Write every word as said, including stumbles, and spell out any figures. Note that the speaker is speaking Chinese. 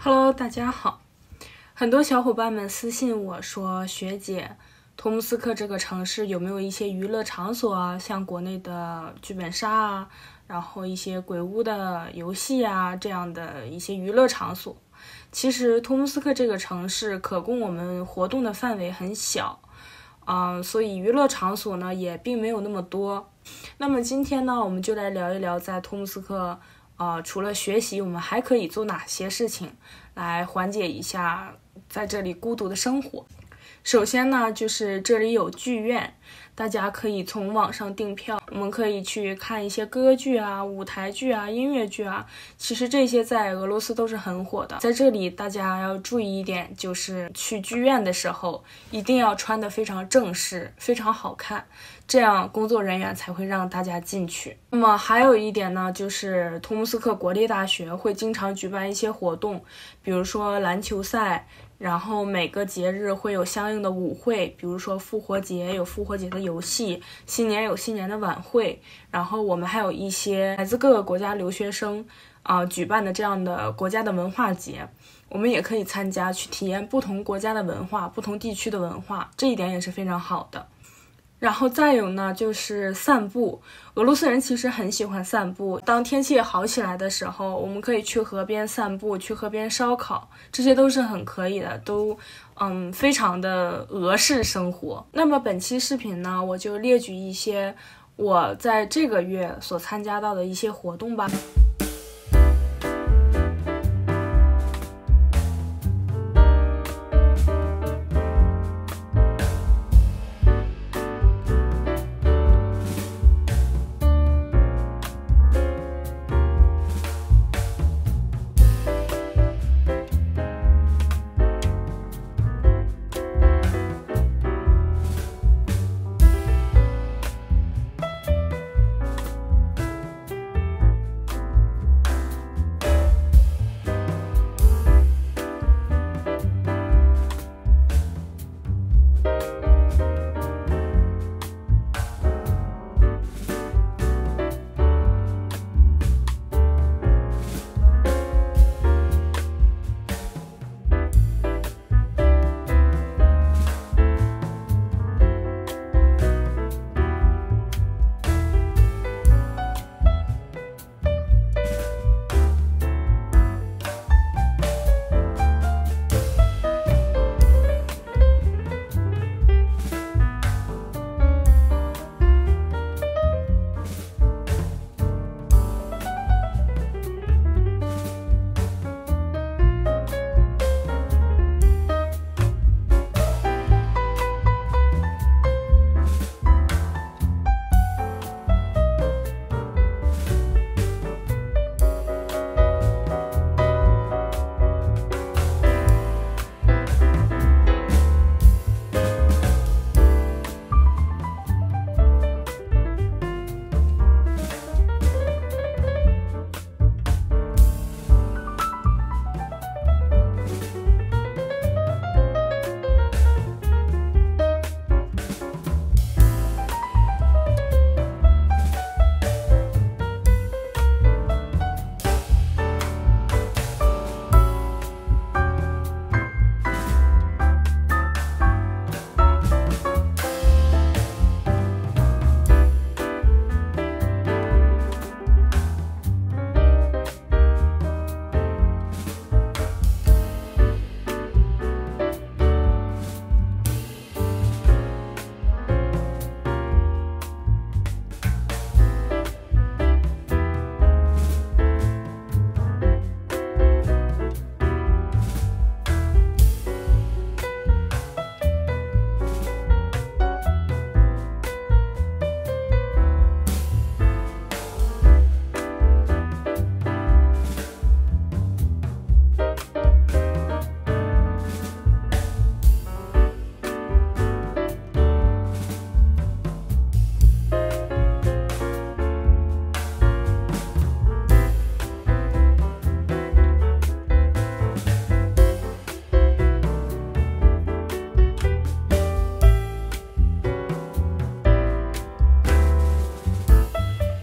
Hello， 大家好。很多小伙伴们私信我说，学姐，托木斯克这个城市有没有一些娱乐场所啊？像国内的剧本杀啊，然后一些鬼屋的游戏啊，这样的一些娱乐场所。其实托木斯克这个城市可供我们活动的范围很小，嗯、呃，所以娱乐场所呢也并没有那么多。那么今天呢，我们就来聊一聊在托木斯克。呃，除了学习，我们还可以做哪些事情来缓解一下在这里孤独的生活？首先呢，就是这里有剧院，大家可以从网上订票，我们可以去看一些歌剧啊、舞台剧啊、音乐剧啊。其实这些在俄罗斯都是很火的。在这里，大家要注意一点，就是去剧院的时候一定要穿得非常正式、非常好看，这样工作人员才会让大家进去。那么还有一点呢，就是托木斯克国立大学会经常举办一些活动，比如说篮球赛。然后每个节日会有相应的舞会，比如说复活节有复活节的游戏，新年有新年的晚会，然后我们还有一些来自各个国家留学生啊、呃、举办的这样的国家的文化节，我们也可以参加，去体验不同国家的文化，不同地区的文化，这一点也是非常好的。然后再有呢，就是散步。俄罗斯人其实很喜欢散步。当天气好起来的时候，我们可以去河边散步，去河边烧烤，这些都是很可以的，都嗯非常的俄式生活。那么本期视频呢，我就列举一些我在这个月所参加到的一些活动吧。